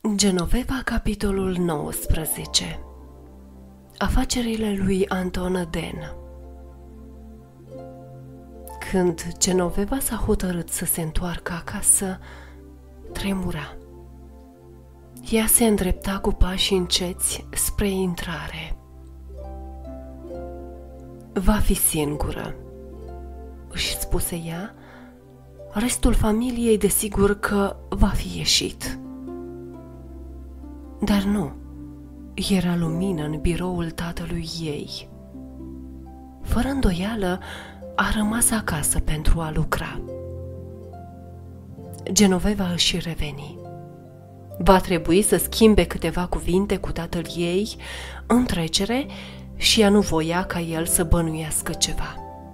Genoveva, capitolul 19. Afacerile lui Anton Den. Când Genoveva s-a hotărât să se întoarcă acasă, tremura. Ea se îndrepta cu pași înceți spre intrare. Va fi singură, își spuse ea, restul familiei desigur că va fi ieșit. Dar nu, era lumină în biroul tatălui ei. Fără îndoială, a rămas acasă pentru a lucra. Genoveva își reveni. Va trebui să schimbe câteva cuvinte cu tatăl ei în trecere și ea nu voia ca el să bănuiască ceva.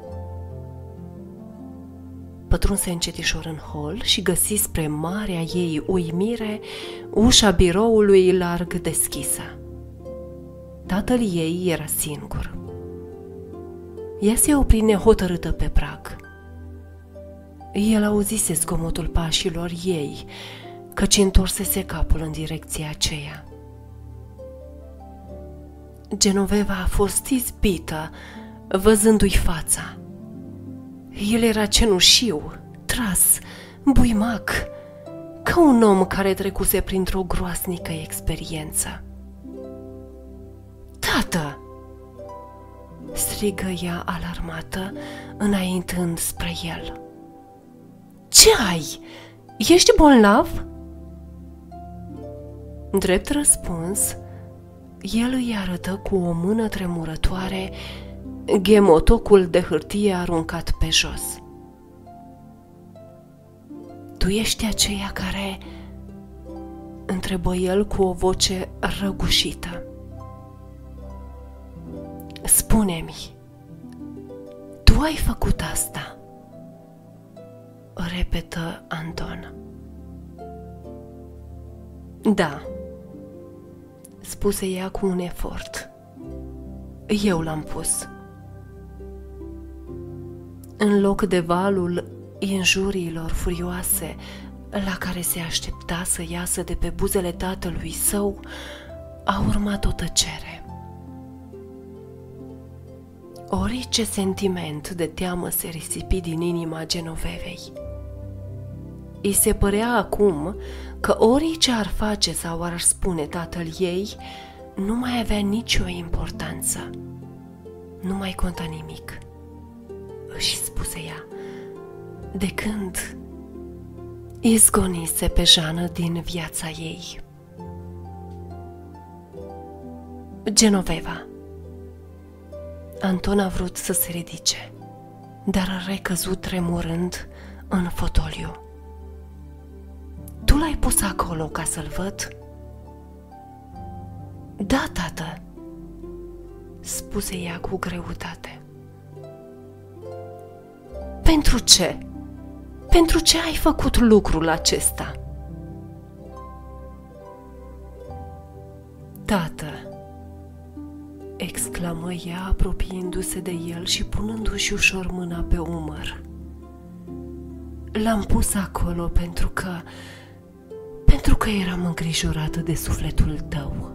Pătrunse încetișor în hol și găsi spre marea ei uimire ușa biroului larg deschisă. Tatăl ei era singur. Ea se opri nehotărâtă pe prag. El auzise zgomotul pașilor ei, căci întorsese capul în direcția aceea. Genoveva a fost izbită, văzându-i fața. El era cenușiu, tras, buimac, ca un om care trecuse printr-o groasnică experiență. „Tată!" strigă ea alarmată, înaintând spre el. „Ce ai? Ești bolnav?" Drept răspuns, el îi arătă cu o mână tremurătoare ghemotocul de hârtie aruncat pe jos. „Tu ești aceea care..." întrebă el cu o voce răgușită. „Spune-mi, tu ai făcut asta?" repetă Anton. „Da," spuse ea cu un efort. „Eu l-am pus." În loc de valul injuriilor furioase la care se aștepta să iasă de pe buzele tatălui său, a urmat o tăcere. Orice sentiment de teamă se risipi din inima Genovevei. Îi se părea acum că orice ar face sau ar spune tatăl ei, nu mai avea nicio importanță. Nu mai conta nimic, își spuse ea, de când izgonise pe Jeană din viața ei. „Genoveva." Anton a vrut să se ridice, dar a recăzut tremurând în fotoliu. „Tu l-ai pus acolo ca să-l văd?" „Da, tată," spuse ea cu greutate. „Pentru ce? Pentru ce ai făcut lucrul acesta?" „Tată," exclamă ea, apropiindu-se de el și punându-și ușor mâna pe umăr. „L-am pus acolo pentru că eram îngrijorată de sufletul tău."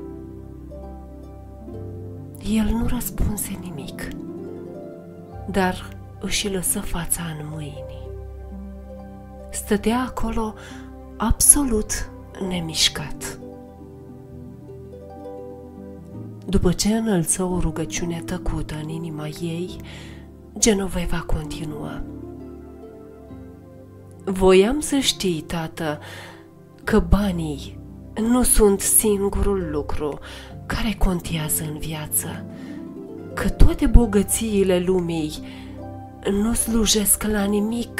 El nu răspunse nimic, dar își lăsă fața în mâini. Stătea acolo absolut nemișcat. După ce înălță o rugăciune tăcută în inima ei, Genoveva continuă. „Voiam să știi, tată, că banii nu sunt singurul lucru care contează în viață, că toate bogățiile lumii nu slujesc la nimic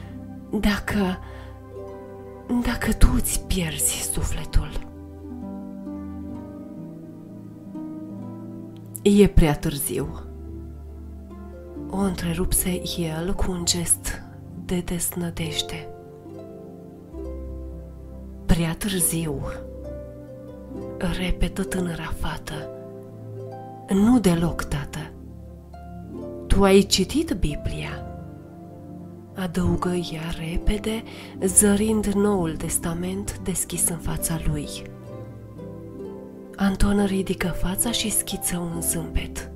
dacă tu îți pierzi sufletul." „E prea târziu," o întrerupse el cu un gest de deznădejde. „Prea târziu," repetă tânăra fată. „Nu deloc, tată. Tu ai citit Biblia. adăugă ea repede, zărind Noul Testament deschis în fața lui. Anton ridică fața și schiță un zâmbet.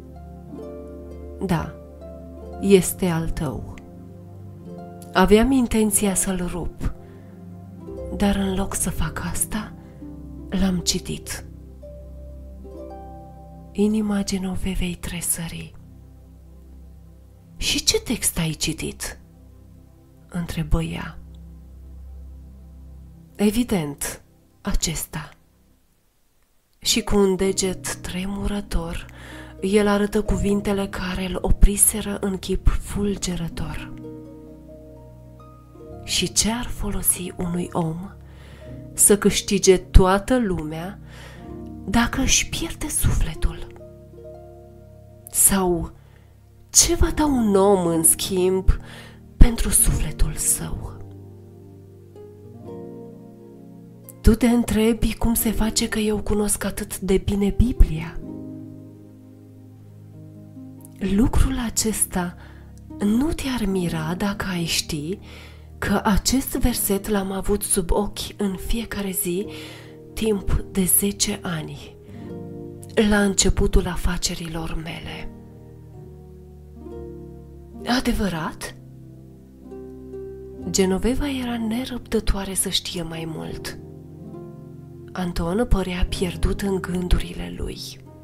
Da, este al tău. Aveam intenția să-l rup, dar în loc să fac asta, l-am citit. Inima Genovevei tresări. Și ce text ai citit? Întrebă ea. Evident, acesta. Și cu un deget tremurător, el arătă cuvintele care îl opriseră în chip fulgerător. Și ce ar folosi unui om să câștige toată lumea dacă își pierde sufletul? Sau ce va da un om în schimb pentru sufletul său? Tu te întrebi cum se face că eu cunosc atât de bine Biblia? Lucrul acesta nu te-ar mira dacă ai ști că acest verset l-am avut sub ochi în fiecare zi timp de 10 ani, la începutul afacerilor mele. Adevărat? Genoveva era nerăbdătoare să știe mai mult. Anton părea pierdut în gândurile lui.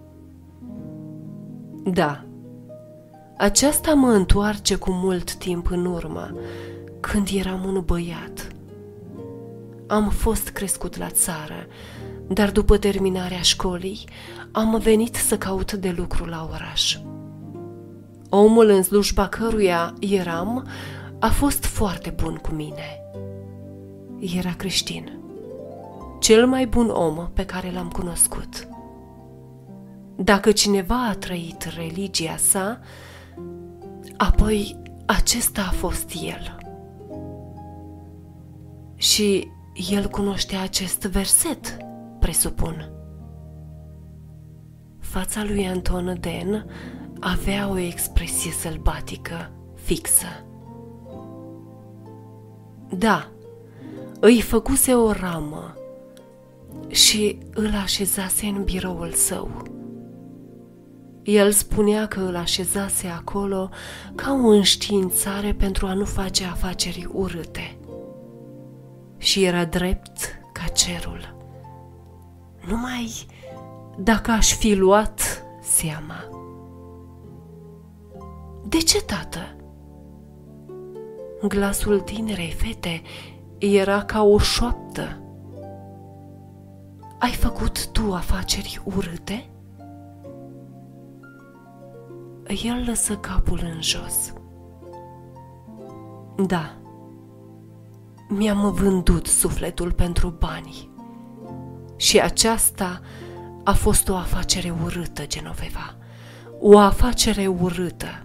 Da, aceasta mă întoarce cu mult timp în urmă, când eram un băiat. Am fost crescut la țară, dar după terminarea școlii am venit să caut de lucru la oraș. Omul în slujba căruia eram a fost foarte bun cu mine. Era creștin. Cel mai bun om pe care l-am cunoscut. Dacă cineva a trăit religia sa, apoi acesta a fost el. Și el cunoștea acest verset, presupun. Fața lui Anton Den avea o expresie sălbatică, fixă. Da, îi făcuse o ramă și îl așezase în biroul său. El spunea că îl așezase acolo ca o înștiințare pentru a nu face afaceri urâte. Și era drept ca cerul. Numai dacă aș fi luat seama. De ce, tată? Glasul tinerei fete era ca o șoaptă. Ai făcut tu afaceri urâte? El lăsă capul în jos. Da, mi-am vândut sufletul pentru bani. Și aceasta a fost o afacere urâtă, Genoveva. O afacere urâtă.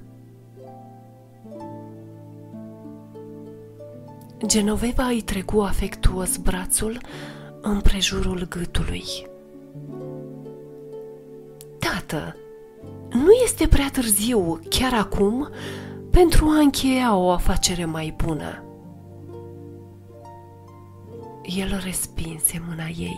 Genoveva îi trecu afectuos brațul împrejurul gâtului. Tată, nu este prea târziu, chiar acum, pentru a încheia o afacere mai bună. El respinse mâna ei.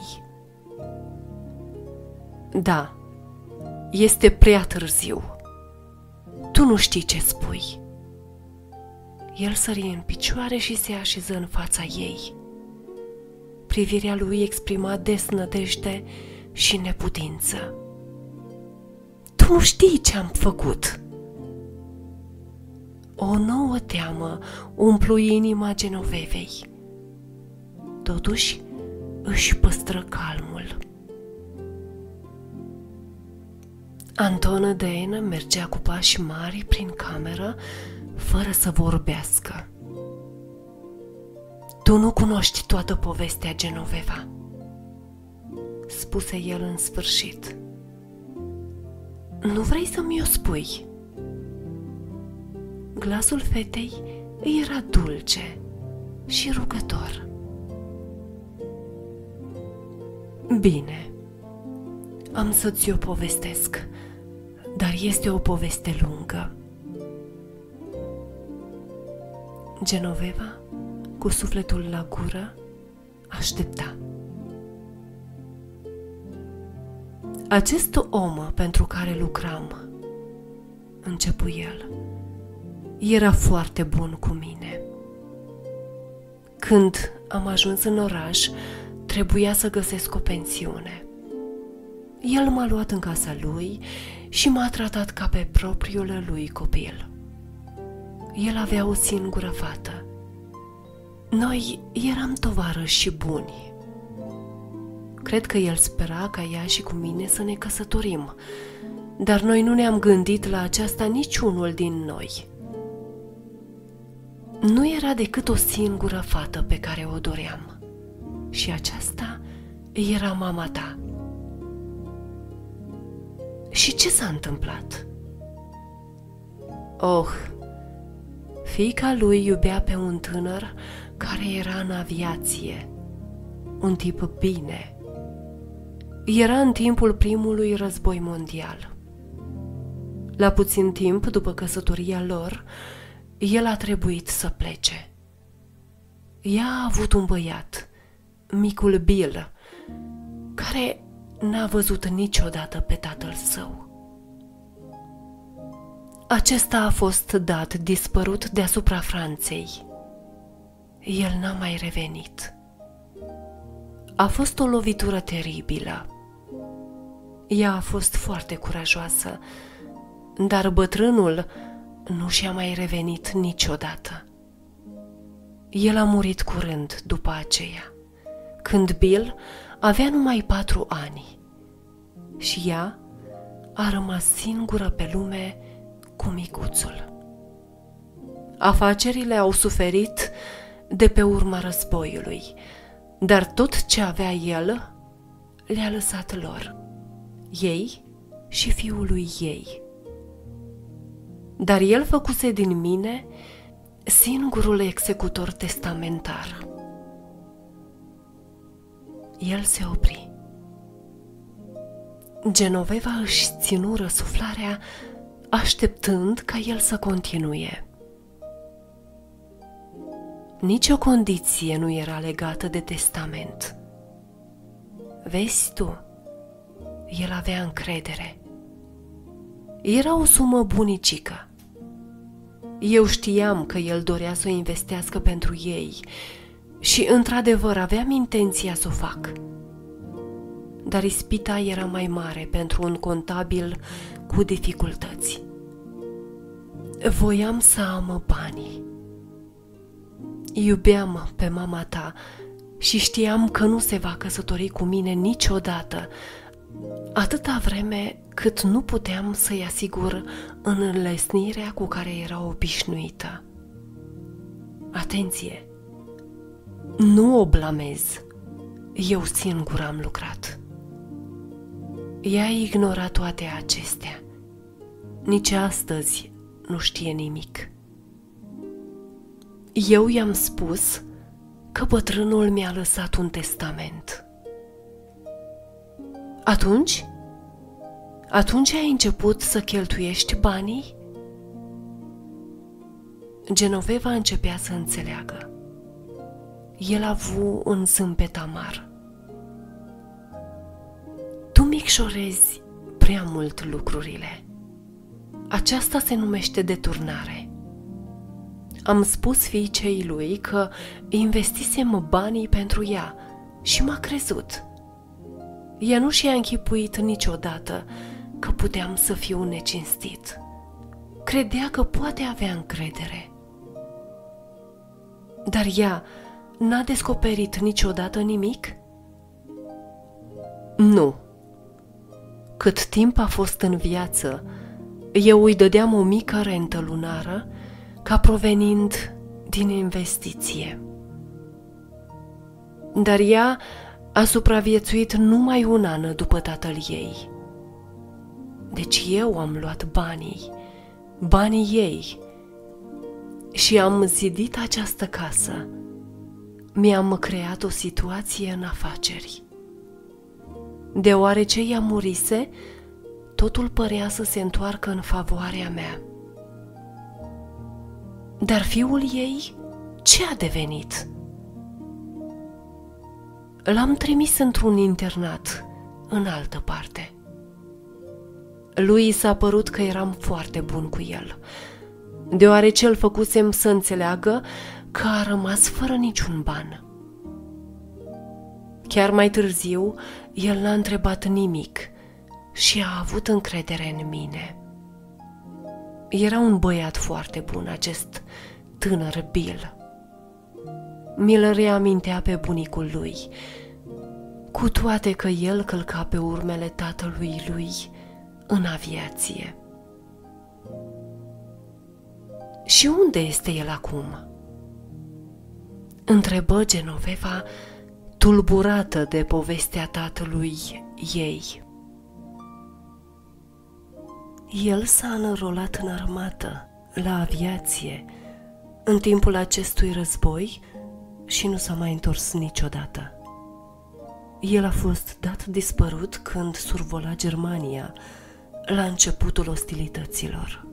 Da, este prea târziu. Tu nu știi ce spui. El sări în picioare și se așeză în fața ei. Privirea lui exprima desnădejde și neputință. Tu nu știi ce am făcut. O nouă teamă umplu inima Genovevei. Totuși își păstră calmul. Anton Den mergea cu pași mari prin cameră, fără să vorbească. Tu nu cunoști toată povestea, Genoveva, spuse el în sfârșit. Nu vrei să mi-o spui? Glasul fetei era dulce și rugător. Bine, am să ți-o povestesc, dar este o poveste lungă. Genoveva, cu sufletul la gură, aștepta. Acest om pentru care lucram, începu el, era foarte bun cu mine. Când am ajuns în oraș, trebuia să găsesc o pensiune. El m-a luat în casa lui și m-a tratat ca pe propriul lui copil. El avea o singură fată. Noi eram tovarăși și buni. Cred că el spera ca ea și cu mine să ne căsătorim, dar noi nu ne-am gândit la aceasta niciunul din noi. Nu era decât o singură fată pe care o doream, și aceasta era mama ta. Și ce s-a întâmplat? Fiica lui iubea pe un tânăr care era în aviație, un tip bine. Era în timpul primului război mondial. La puțin timp după căsătoria lor, el a trebuit să plece. Ea a avut un băiat, micul Bill, care n-a văzut niciodată pe tatăl său. Acesta a fost dat dispărut deasupra Franței. El n-a mai revenit. A fost o lovitură teribilă. Ea a fost foarte curajoasă, dar bătrânul nu și-a mai revenit niciodată. El a murit curând după aceea, când Bill avea numai 4 ani și ea a rămas singură pe lume cu micuțul. Afacerile au suferit de pe urma războiului, dar tot ce avea el le-a lăsat lor, ei și fiului ei. Dar el făcuse din mine singurul executor testamentar. El se opri. Genoveva își ținu răsuflarea, așteptând ca el să continue. Nici o condiție nu era legată de testament. Vezi tu, el avea încredere. Era o sumă bunicică. Eu știam că el dorea să o investească pentru ei și, într-adevăr, aveam intenția să o fac. Dar ispita era mai mare pentru un contabil cu dificultăți. Voiam să am banii. Iubeam pe mama ta și știam că nu se va căsători cu mine niciodată, atâta vreme cât nu puteam să-i asigur înlesnirea cu care era obișnuită. Atenție! Nu o blamez. Eu singur am lucrat. Ea ignora toate acestea. Nici astăzi nu știe nimic. Eu i-am spus că bătrânul mi-a lăsat un testament. Atunci ai început să cheltuiești banii? Genoveva începea să înțeleagă. El a avut un zâmbet amar. Tu micșorezi prea mult lucrurile. Aceasta se numește deturnare. Am spus fiicei lui că investisem banii pentru ea și m-a crezut. Ea nu și-a închipuit niciodată că puteam să fiu necinstit. Credea că poate avea încredere. Dar ea n-a descoperit niciodată nimic? Nu. Cât timp a fost în viață, eu îi dădeam o mică rentă lunară ca provenind din investiție. Dar ea a supraviețuit numai 1 an după tatăl ei. Deci eu am luat banii ei, și am zidit această casă. Mi-am creat o situație în afaceri. Deoarece ea murise, totul părea să se întoarcă în favoarea mea. Dar fiul ei Ce a devenit? L-am trimis într-un internat, în altă parte. Lui s-a părut că eram foarte bun cu el, deoarece îl făcusem să înțeleagă că a rămas fără niciun ban. Chiar mai târziu, el n-a întrebat nimic și a avut încredere în mine. Era un băiat foarte bun, acest tânăr Bill. Mi-l reamintea pe bunicul lui, cu toate că el călca pe urmele tatălui lui în aviație. Și unde este el acum? Întrebă Genoveva, tulburată de povestea tatălui ei. El s-a înrolat în armată, la aviație, în timpul acestui război și nu s-a mai întors niciodată. El a fost dat dispărut când survola Germania, la începutul ostilităților.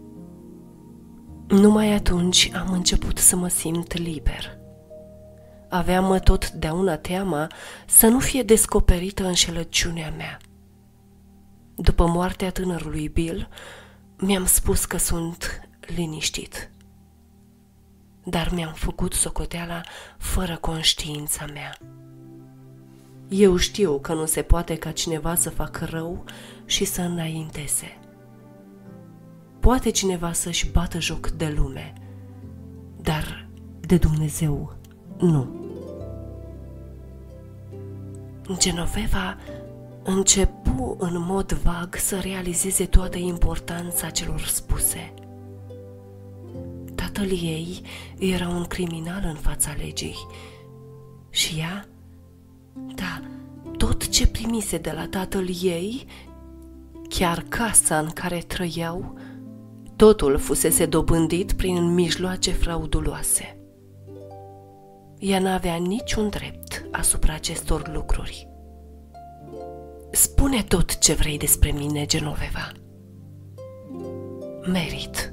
Numai atunci am început să mă simt liber. Aveam totdeauna teama să nu fie descoperită înșelăciunea mea. După moartea tânărului Bill, mi-am spus că sunt liniștit. Dar mi-am făcut socoteala fără conștiința mea. Eu știu că nu se poate ca cineva să facă rău și să înainteze. Poate cineva să-și bată joc de lume, dar de Dumnezeu nu. Genoveva începu în mod vag să realizeze toată importanța celor spuse. Tatăl ei era un criminal în fața legii și ea, da, tot ce primise de la tatăl ei, chiar casa în care trăiau, totul fusese dobândit prin mijloace frauduloase. Ea n-avea niciun drept asupra acestor lucruri. Spune tot ce vrei despre mine, Genoveva. Merit.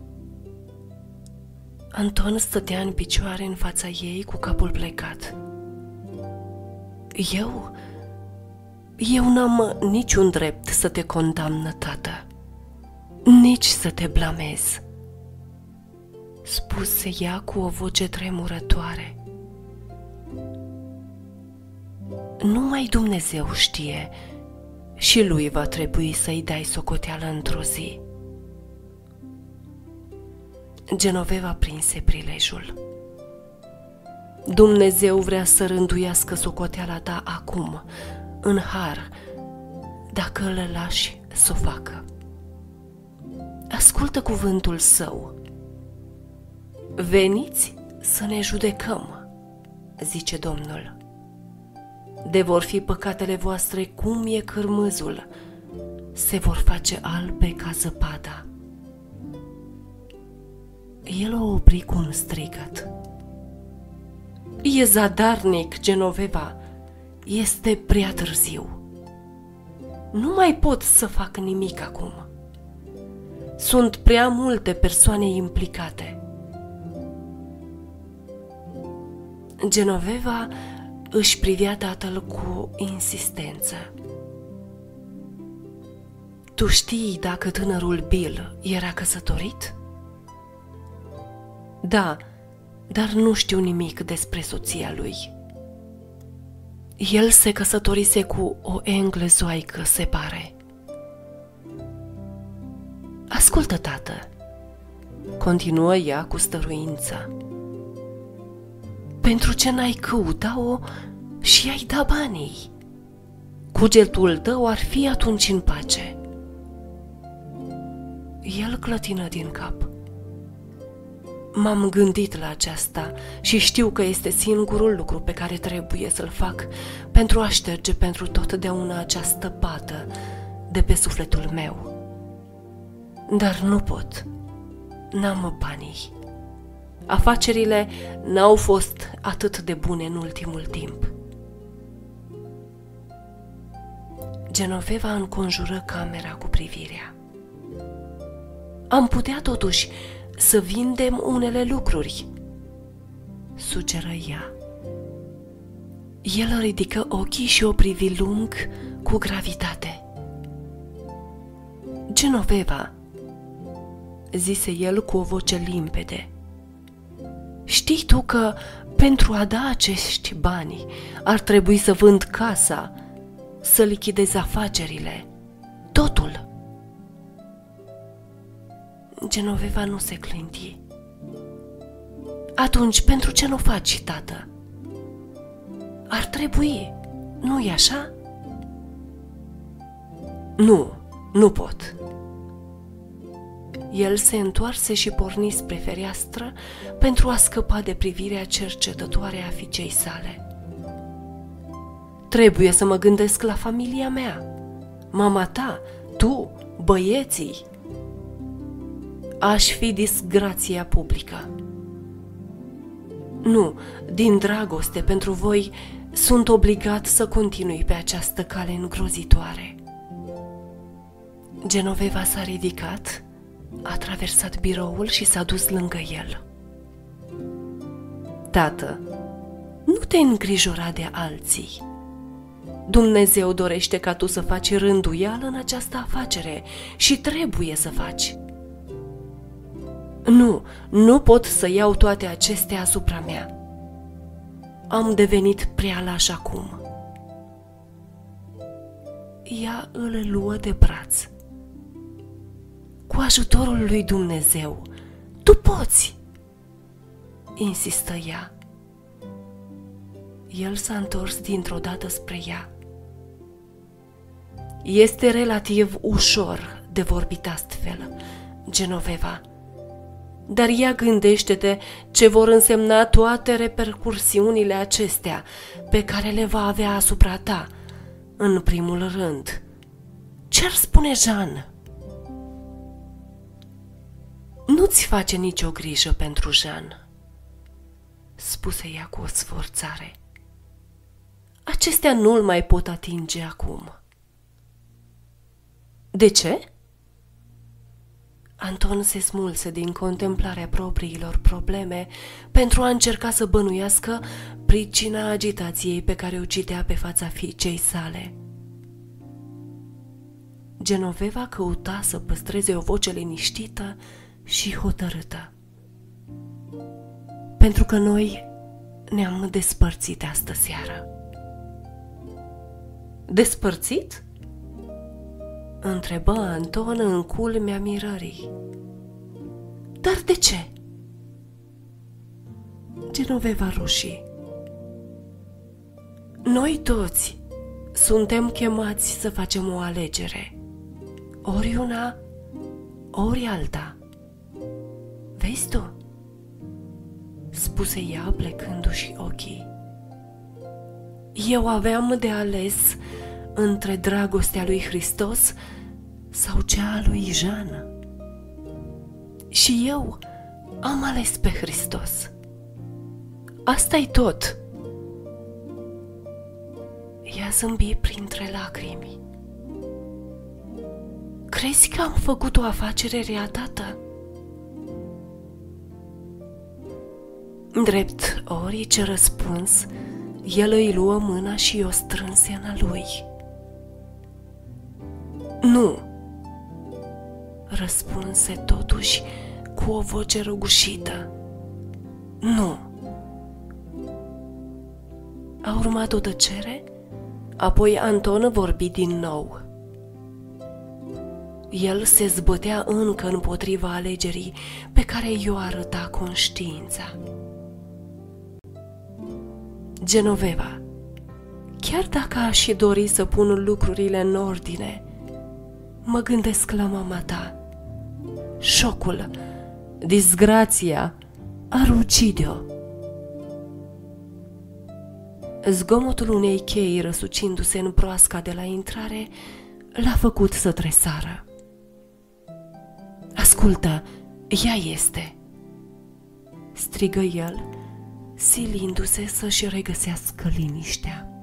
Anton stătea în picioare în fața ei cu capul plecat. Eu n-am niciun drept să te condamn, tată, nici să te blamez, spuse ea cu o voce tremurătoare. Numai Dumnezeu știe și lui va trebui să-i dai socoteală într-o zi. Genoveva prinse prilejul. Dumnezeu vrea să rânduiască socoteala ta acum, în har, dacă îl lași să o facă. Ascultă cuvântul său. Veniți să ne judecăm, zice Domnul. De vor fi păcatele voastre cum e cârmâzul, se vor face albe ca zăpada. El o opri cu un strigăt. E zadarnic, Genoveva, este prea târziu. Nu mai pot să fac nimic acum. Sunt prea multe persoane implicate. Genoveva își privea tatăl cu insistență. Tu știi dacă tânărul Bill era căsătorit? Da, dar nu știu nimic despre soția lui. El se căsătorise cu o englezoaică, se pare. Ascultă, tată, continuă ea cu stăruință. Pentru ce n-ai căuta-o și ai da banii? Cugetul tău ar fi atunci în pace. El clătină din cap. M-am gândit la aceasta și știu că este singurul lucru pe care trebuie să-l fac pentru a șterge pentru totdeauna această pată de pe sufletul meu. Dar nu pot. N-am banii. Afacerile n-au fost atât de bune în ultimul timp. Genoveva înconjură camera cu privirea. Am putea totuși să vindem unele lucruri. sugeră ea. El ridică ochii și o privi lung cu gravitate. Genoveva, zise el cu o voce limpede, știi tu că pentru a da acești bani ar trebui să vând casa, să lichidez afacerile, totul. Genoveva nu se clinti. Atunci, pentru ce nu faci, tată? Ar trebui, nu-i așa? Nu pot. El se întoarse și porni spre fereastră pentru a scăpa de privirea cercetătoare a fiicei sale. Trebuie să mă gândesc la familia mea, mama ta, tu, băieții. Aș fi disgrația publică. Nu, din dragoste pentru voi, sunt obligat să continui pe această cale îngrozitoare. Genoveva s-a ridicat, a traversat biroul și s-a dus lângă el. Tată, nu te îngrijora de alții. Dumnezeu dorește ca tu să faci rânduială în această afacere și trebuie să faci. Nu pot să iau toate acestea asupra mea. Am devenit prea laș acum. Ea îl luă de braț. Cu ajutorul lui Dumnezeu, tu poți, insistă ea. El s-a întors dintr-o dată spre ea. Este relativ ușor de vorbit astfel, Genoveva, dar ea gândește-te ce vor însemna toate repercursiunile acestea pe care le va avea asupra ta, în primul rând. Ce-ar spune Jean? Nu-ți face nicio grijă pentru Jean, spuse ea cu o sforțare. Acestea nu-l mai pot atinge acum. De ce? Anton se smulse din contemplarea propriilor probleme pentru a încerca să bănuiască pricina agitației pe care o citea pe fața fiicei sale. Genoveva căuta să păstreze o voce liniștită și hotărâtă. Pentru că noi ne-am despărțit astă seară. Despărțit? Întrebă Anton în culmea mirării. Dar de ce? Genoveva rușii. Noi toți suntem chemați să facem o alegere. Ori una, ori alta. Vezi tu? Spuse ea plecându-și ochii. Eu aveam de ales între dragostea lui Hristos sau cea a lui Jean. Și eu am ales pe Hristos. Asta-i tot. Ea zâmbi printre lacrimi. Crezi că am făcut o afacere rea, tată? Drept orice răspuns, el îi luă mâna și o strânse în a lui. Nu, răspunse totuși cu o voce răgușită. Nu. A urmat o tăcere, apoi Anton vorbi din nou. El se zbătea încă împotriva alegerii pe care i-o arăta conștiința. Genoveva, chiar dacă aș dori să pun lucrurile în ordine, mă gândesc la mama ta. Șocul, disgrația ar ucide-o. Zgomotul unei chei răsucindu-se în proasca de la intrare l-a făcut să tresară. Ascultă, ea este, strigă el, silindu-se să-și regăsească liniștea.